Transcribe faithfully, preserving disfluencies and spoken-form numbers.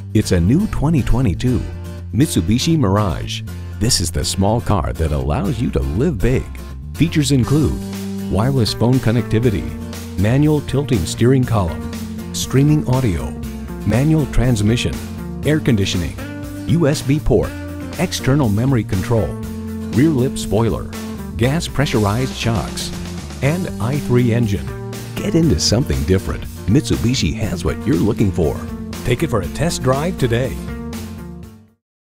It's a new twenty twenty-two Mitsubishi Mirage. This is the small car that allows you to live big. Features include wireless phone connectivity, manual tilting steering column, streaming audio, manual transmission, air conditioning, U S B port, external memory control, rear lip spoiler, gas pressurized shocks, and i three engine. Get into something different. Mitsubishi has what you're looking for. Take it for a test drive today.